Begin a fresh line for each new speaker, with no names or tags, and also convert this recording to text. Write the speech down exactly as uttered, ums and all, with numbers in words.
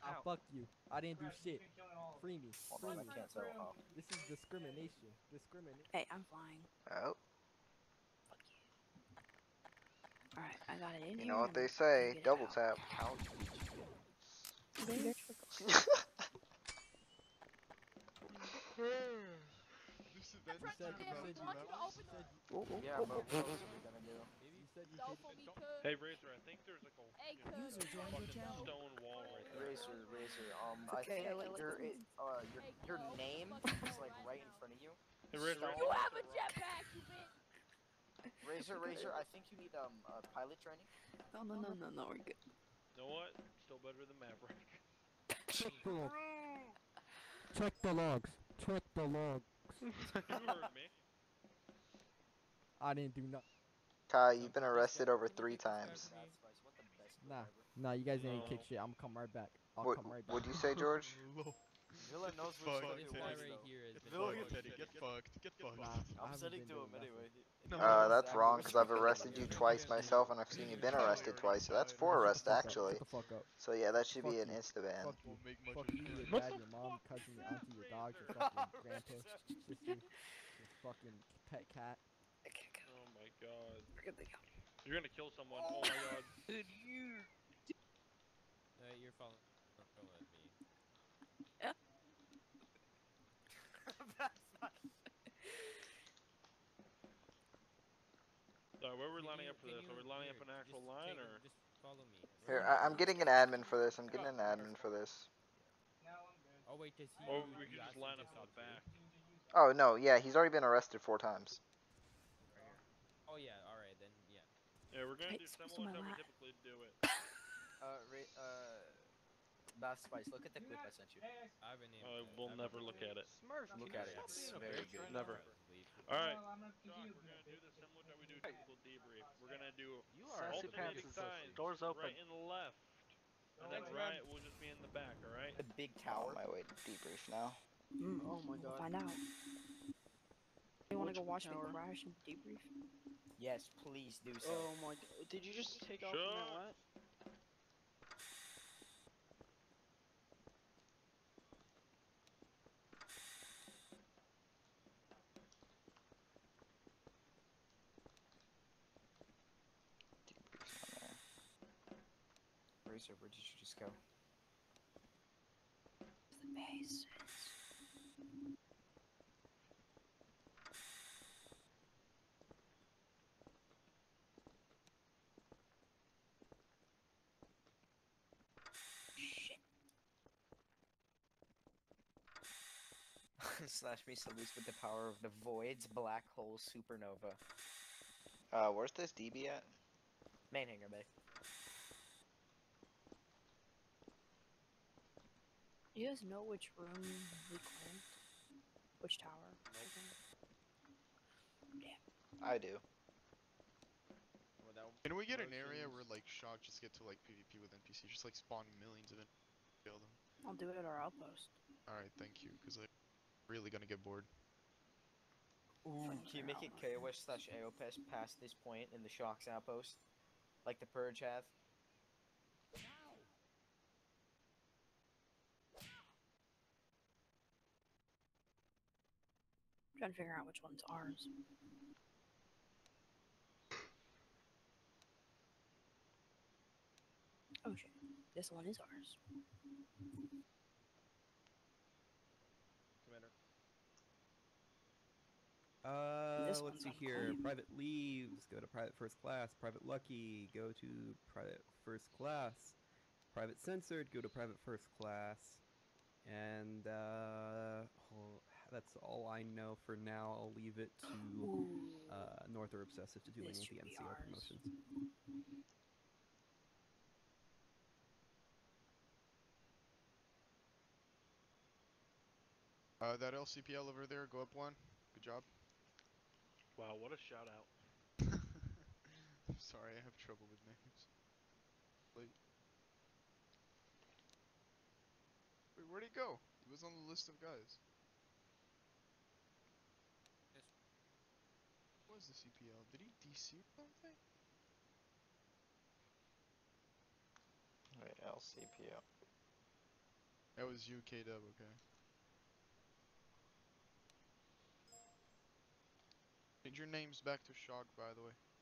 Ah, fuck you. I didn't do shit. Free me.
Hold
Free
on, I
me.
can't tell. Oh.
This is discrimination. Discrimination.
Hey, I'm flying.
Oh.
Fuck you. Alright, I got it in
You
here.
know what
and
they
I'm
say,
gonna get it
double
out.
tap.
Couch.
This event
You
is
said,
two
you
about
said
two
you,
members?
you said
Ooh, ooh,
Yeah,
ooh,
but
ooh.
what else are we gonna do?
you, you said you
Go
hated
for me, cuz.
Hey Razor, I think there's like a
Hey,
you
cuz.
know,
User
a
joined your
fucking
channel.
stone wall right there.
Razor, Razor. Um,
It's
I
okay,
think
I like
your
this.
it, uh your
Hey,
your
cuz,
name
open the fucking
is
door
like
right
right in
now.
front of you.
Hey Razor,
Stone.
You
Razor,
have
watch
a
that rock.
jetpack, you bitch.
Razor, Razor. I think you need um uh, pilot training.
No, no, no, no, no, we're good.
You know what? Still better than Maverick.
Check the logs. Check the logs. Check the logs.
You heard me.
I didn't do nothing.
Kai, you've been arrested over three times.
That's spice. What the best
Nah,
ever.
nah, you guys
No.
ain't kick shit. I'm gonna come right back. I'll
What
come right back.
would you say, George?
Zilla knows
Get
which
fucked,
one
Teddy.
it
This guy
was,
right
though.
here has
Get
been
Will
fucked,
you-
Teddy. Get fucked. Get fucked.
Nah, I
I'm
haven't
sending
been
to
doing
him
nothing.
anyway.
No.
Uh, that's
Exactly
wrong
which
because
one
I've
it
arrested
was.
you
You're gonna
twice
get-
myself and I've seen you been
Kai
arrested
already
twice, so that's
died.
four
Nah, shut
arrests
the fuck up.
actually.
Shut the fuck up.
So yeah, that should
Fuck
be an
you.
insta ban.
Fuck you.
Won't make much
Fuck
of a
you, your
difference.
What
dad,
the
your mom,
fuck
cousin,
was
your
that,
auntie, your dog, your
Razor?
fucking grandpa, sister, your fucking pet cat.
Okay, go.
Oh my god.
We're good to go.
You're gonna kill someone. Oh my god.
Uh, you're following, following me.
That's not.
Sorry, where are we
Can
lining
you-
up for
can
this?
you-
Are we lining
here,
up an actual
just
line
take
or?
him- Just follow me.
Here,
Where-
I I'm getting an admin for this. I'm getting an admin for this.
Oh wait, does he?
Or
you-
we
you
could just
asked him
line
to
up in the
stop too?
back.
Oh no, yeah, he's already been arrested four times.
Right here. Oh yeah, all right then. Yeah.
Yeah, we're gonna
Hey,
do
it's
similar
on my
to how we
lap.
typically do it.
Uh, Ra uh, Bath Spice. Look at the clip I sent you.
I have a name.
I
uh,
will
I have a
never
name.
look at it.
Smurf,
Look
can
at
you
it,
stop
it's
being a
very
bitch
good.
right
Never.
now?
Way too
Alright,
long.
Jock, we're gonna do this similar to how we do typical debrief. We're gonna do
You are
Sassy
opening
Pants
alternating
is
sides,
doors open.
right and left. And then
Thanks, man.
right will just be in the back, alright?
The big
On
tower.
my way to debrief now.
Mm,
Oh my
we'll
god.
find out. You wanna
Which
go watch
tower?
me crash and debrief?
Yes, please do so.
Oh my god. Did you just take off from that
Shut.
lap?
Debrief's on there.
Razor, where did you just go?
The base. Shit.
Slash me salutes with the power of the void's black hole supernova.
Uh, where's this D B at?
Main hangar bay.
Do you guys know which room we claimed? Which tower? Damn.
I do.
Well, that
Can we get an area
motions-
where like shock just get to like PvP with N P C, just like spawn millions of them, kill them?
I'll do it at our outpost.
All right, thank you, because like really gonna get bored.
Ooh,
Fine,
can you make it
I'll-
K O S slash A O P S past this point in the Shock's outpost? Like the Purge have?
I'm trying to figure out which one's ours. Oh shit. This one is ours.
Commander.
Uh,
This
let's
one's
see here.
unclaimed.
Private leaves, go to private first class. Private lucky, go to private first class. Private censored, go to private first class. And uh, oh, that's all I know for now. I'll leave it to
Ooh.
uh, North or Obsessive to do
This
any of
should
the
be
N C O
ours.
promotions.
Uh, that L C P L over there, go up one. Good job.
Wow, what a shout out.
I'm sorry, I have trouble with names. Wait. Wait, where'd he go? He was on the list of guys.
Yes.
What was the C P L? Did he D C or something?
Wait, L C P O.
That was you, K Dub, okay. Change your names back to Shog, by the way.